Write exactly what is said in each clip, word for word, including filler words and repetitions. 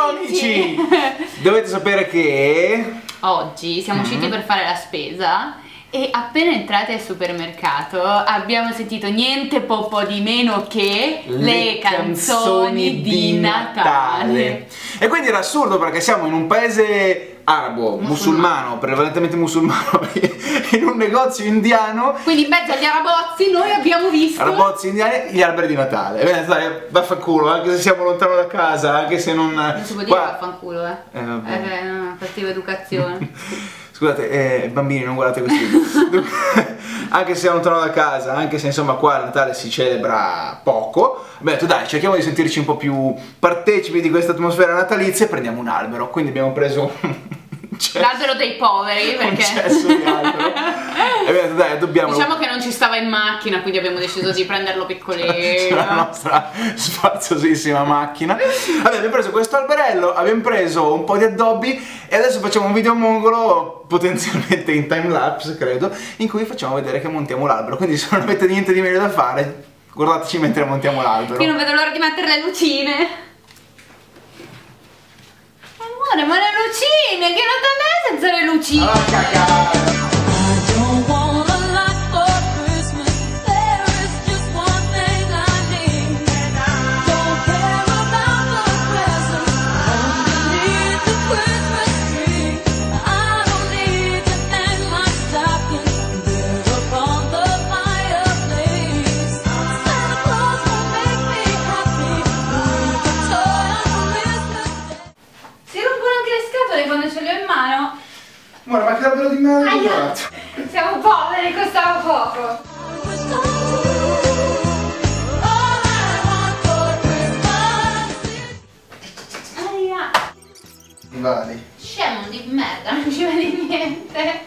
Ciao amici! Dovete sapere che oggi siamo usciti mm-hmm. per fare la spesa e appena entrati al supermercato abbiamo sentito niente po' po' di meno che le, le canzoni, canzoni di Natale. Natale. E quindi era assurdo perché siamo in un paese arabo, musulmano, musulmano prevalentemente musulmano, in un negozio indiano. Quindi in mezzo agli arabozzi noi abbiamo visto arabozzi indiani, gli alberi di Natale. Bene, dai, vaffanculo, anche se siamo lontano da casa, anche se non... Non si può dire vaffanculo, eh. Eh, vabbè. È una cattiva educazione. Scusate, eh, bambini, non guardate questi video. Anche se siamo lontano da casa, anche se insomma qua a Natale si celebra poco, abbiamo detto dai, cerchiamo di sentirci un po' più partecipi di questa atmosfera natalizia e prendiamo un albero. Quindi abbiamo preso l'albero dei poveri, perché un cesso di albero. E abbiamo detto dai, dobbiamo... Diciamo che non ci stava in macchina, quindi abbiamo deciso di prenderlo piccolino. La nostra sfarzosissima macchina. Vabbè, abbiamo preso questo alberello, abbiamo preso un po' di addobbi e adesso facciamo un video mongolo, potenzialmente in time lapse credo, in cui facciamo vedere che montiamo l'albero. Quindi se non avete niente di meglio da fare, guardateci mentre montiamo l'albero. Io non vedo l'ora di mettere le lucine. Amore, ma le lucine, che Natale è senza le lucine? Ah, cagare. Quando ce li ho in mano. Amore, ma che albero di merda hai trovato? Siamo poveri, costava poco. Aia. Vadi. Scemo di merda, non ci vedi niente.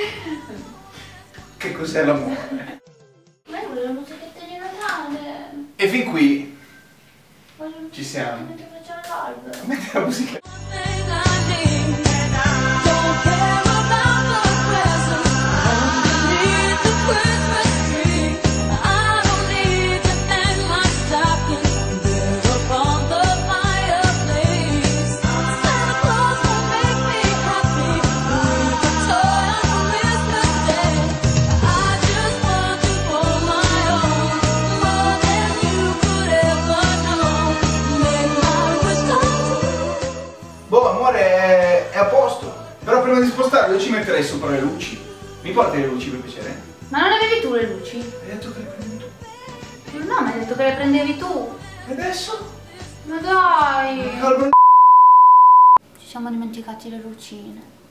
Che cos'è l'amore? Ma io volevo la musichetta di Natale. E fin qui Voglio... ci siamo. Mentre facciamo l'albero. Metti la musica. Boh, amore, è a posto. Però prima di spostarlo io ci metterei sopra le luci. Mi porti le luci per piacere? Ma non avevi tu le luci? Hai detto che le prendi tu. No, mi hai detto che le prendevi tu. E adesso? Ma dai! Calma. Ci siamo dimenticati le lucine.